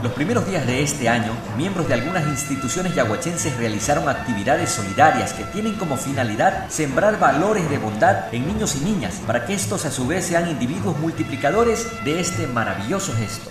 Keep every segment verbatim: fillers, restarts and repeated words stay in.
Los primeros días de este año, miembros de algunas instituciones yaguachenses realizaron actividades solidarias que tienen como finalidad sembrar valores de bondad en niños y niñas para que estos a su vez sean individuos multiplicadores de este maravilloso gesto.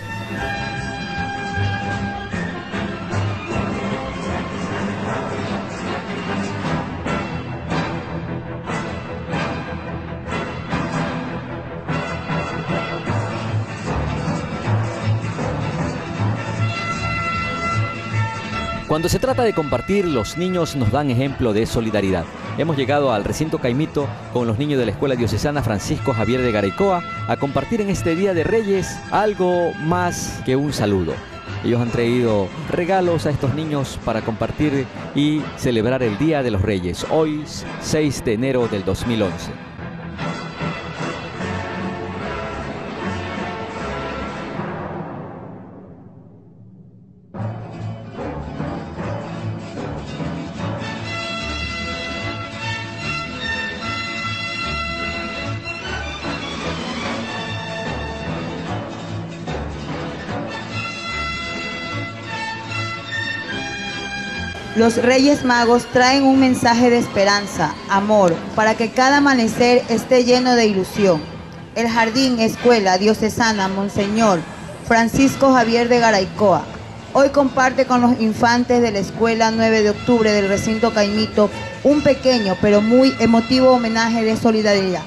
Cuando se trata de compartir, los niños nos dan ejemplo de solidaridad. Hemos llegado al recinto Caimito con los niños de la Escuela Diocesana Francisco Javier de Garaycoa a compartir en este Día de Reyes algo más que un saludo. Ellos han traído regalos a estos niños para compartir y celebrar el Día de los Reyes, hoy seis de enero del dos mil once. Los Reyes Magos traen un mensaje de esperanza, amor, para que cada amanecer esté lleno de ilusión. El Jardín Escuela Diocesana Monseñor Francisco Javier de Garaycoa hoy comparte con los infantes de la Escuela nueve de octubre del recinto Caimito un pequeño pero muy emotivo homenaje de solidaridad.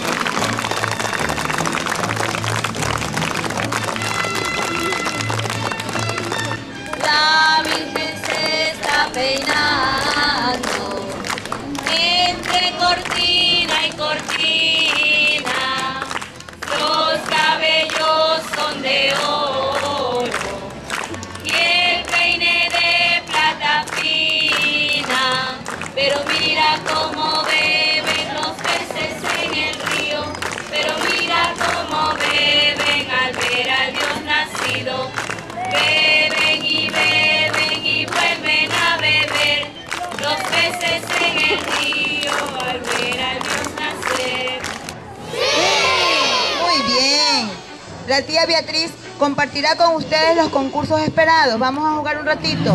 Peinando entre cortina y cortina, los cabellos son de oro y el peine de plata fina, pero mira cómo beben los peces en el río, pero mira cómo beben al ver al Dios nacido, beben y beben y vuelven a beber los peces en el río al ver al Dios nacer. ¡Sí! Muy bien. La tía Beatriz compartirá con ustedes los concursos esperados. Vamos a jugar un ratito.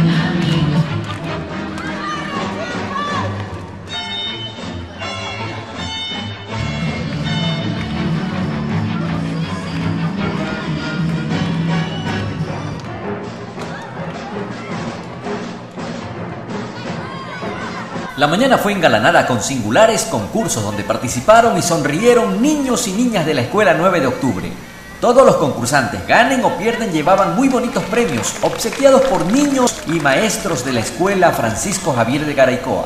La mañana fue engalanada con singulares concursos donde participaron y sonrieron niños y niñas de la Escuela nueve de octubre. Todos los concursantes, ganen o pierden, llevaban muy bonitos premios, obsequiados por niños y maestros de la Escuela Francisco Javier de Garaycoa.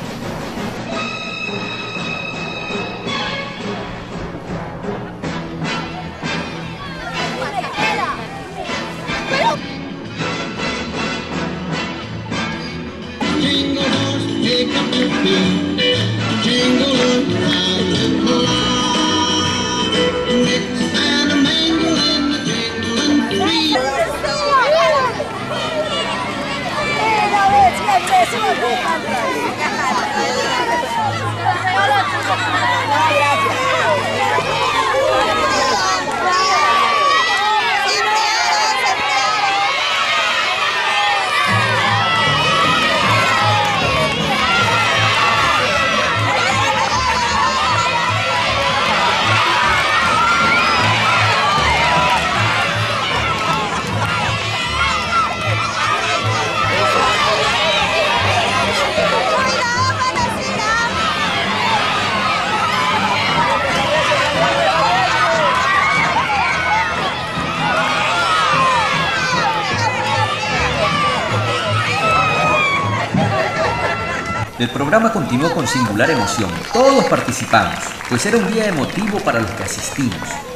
El programa continuó con singular emoción. Todos participamos, pues era un día emotivo para los que asistimos.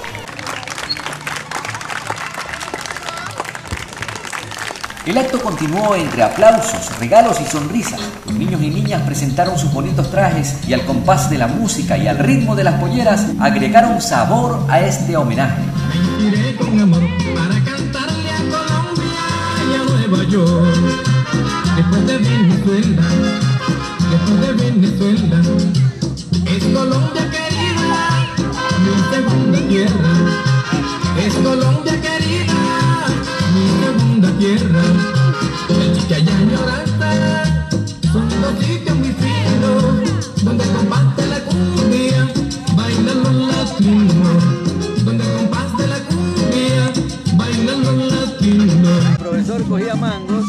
El acto continuó entre aplausos, regalos y sonrisas. Los niños y niñas presentaron sus bonitos trajes y al compás de la música y al ritmo de las polleras agregaron sabor a este homenaje. Iré con amor para cantarle a Colombia y a Nueva York. Después de Venezuela, después de Venezuela, es Colombia querida, mi segunda tierra. Es Colombia querida, mi segunda tierra. recogía mangos.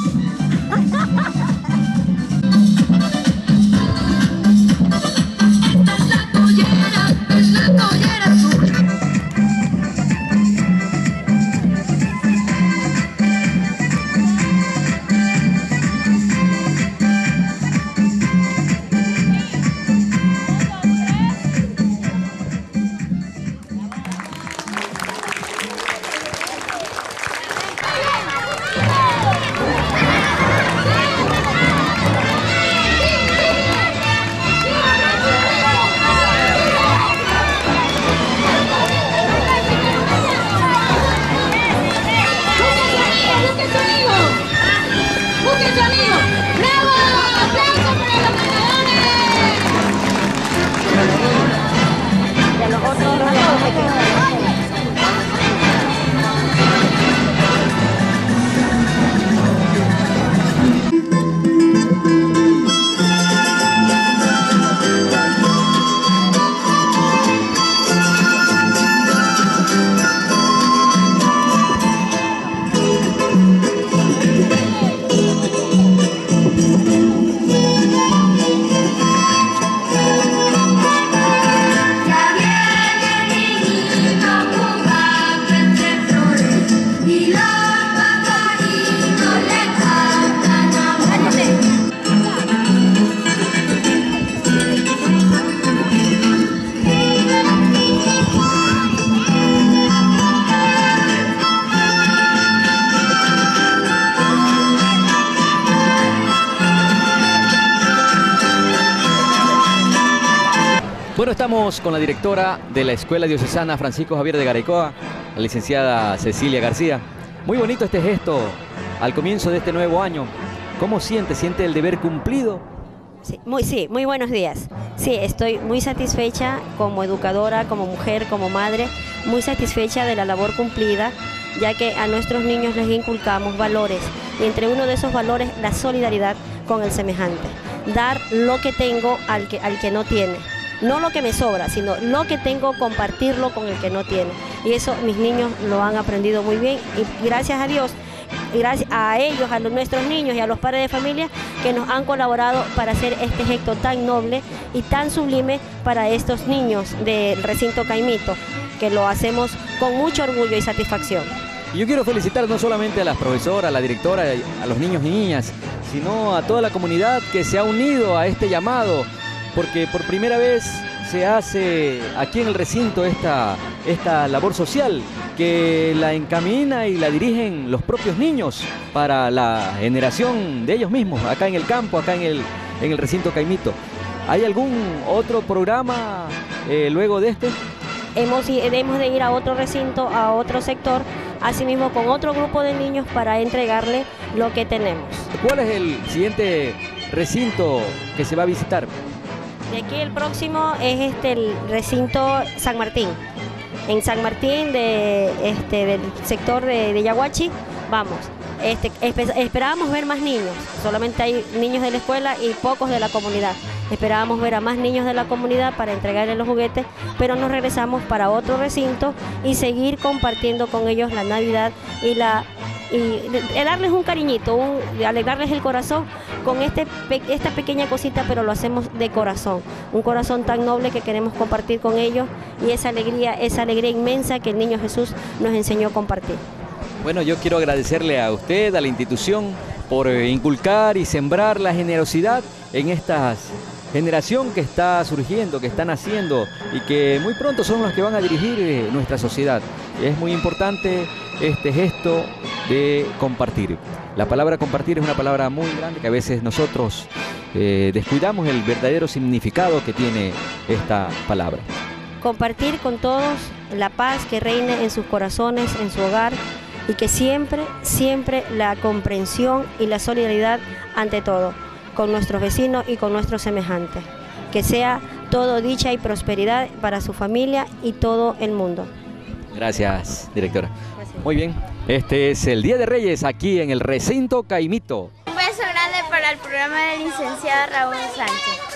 Bueno, estamos con la directora de la Escuela Diocesana Francisco Javier de Garaycoa, la licenciada Cecilia García. Muy bonito este gesto al comienzo de este nuevo año. ¿Cómo siente? ¿Siente el deber cumplido? Sí, muy, sí, muy buenos días. Sí, estoy muy satisfecha como educadora, como mujer, como madre, muy satisfecha de la labor cumplida, ya que a nuestros niños les inculcamos valores, y entre uno de esos valores, la solidaridad con el semejante. Dar lo que tengo al que, al que no tiene. No lo que me sobra, sino lo que tengo, compartirlo con el que no tiene. Y eso mis niños lo han aprendido muy bien, y gracias a Dios, gracias a ellos, a los, nuestros niños y a los padres de familia que nos han colaborado para hacer este gesto tan noble y tan sublime para estos niños del recinto Caimito, que lo hacemos con mucho orgullo y satisfacción. Y yo quiero felicitar no solamente a las profesoras, a la directora, a los niños y niñas, sino a toda la comunidad que se ha unido a este llamado, porque por primera vez se hace aquí en el recinto esta, esta labor social que la encamina y la dirigen los propios niños para la generación de ellos mismos, acá en el campo, acá en el, en el recinto Caimito. ¿Hay algún otro programa eh, luego de este? Hemos, hemos de ir a otro recinto, a otro sector, asimismo con otro grupo de niños para entregarle lo que tenemos. ¿Cuál es el siguiente recinto que se va a visitar? De aquí el próximo es este, el recinto San Martín. En San Martín, de, este, del sector de, de Yaguachi, vamos. Este, esperábamos ver más niños, solamente hay niños de la escuela y pocos de la comunidad. Esperábamos ver a más niños de la comunidad para entregarles los juguetes, pero nos regresamos para otro recinto y seguir compartiendo con ellos la Navidad y la y darles un cariñito, un, alegrarles el corazón con este, esta pequeña cosita, pero lo hacemos de corazón, un corazón tan noble que queremos compartir con ellos, y esa alegría, esa alegría inmensa que el niño Jesús nos enseñó a compartir. Bueno, yo quiero agradecerle a usted, a la institución, por inculcar y sembrar la generosidad en esta generación que está surgiendo, que está naciendo y que muy pronto son los que van a dirigir nuestra sociedad. Es muy importante este gesto de compartir. La palabra compartir es una palabra muy grande que a veces nosotros eh, descuidamos el verdadero significado que tiene esta palabra. Compartir con todos la paz que reine en sus corazones, en su hogar, y que siempre, siempre la comprensión y la solidaridad ante todo, con nuestros vecinos y con nuestros semejantes. Que sea todo dicha y prosperidad para su familia y todo el mundo. Gracias, directora. Gracias. Muy bien, este es el Día de Reyes aquí en el recinto Caimito. Un beso grande para el programa del licenciado Raúl Sánchez.